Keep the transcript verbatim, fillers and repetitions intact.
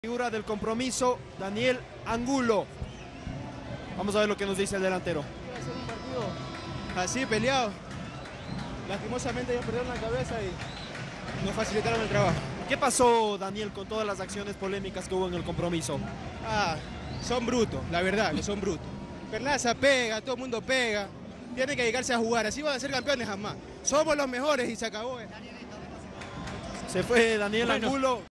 Figura del compromiso, Daniel Angulo. Vamos a ver lo que nos dice el delantero. Va a ser un partido así, peleado. Lastimosamente ellos perdieron la cabeza y nos facilitaron el trabajo. ¿Qué pasó, Daniel, con todas las acciones polémicas que hubo en el compromiso? Ah, son brutos, la verdad, que son brutos. Perlaza pega, todo el mundo pega. Tiene que dedicarse a jugar, así van a ser campeones jamás. Somos los mejores y se acabó. Se fue Daniel Bueno. Angulo.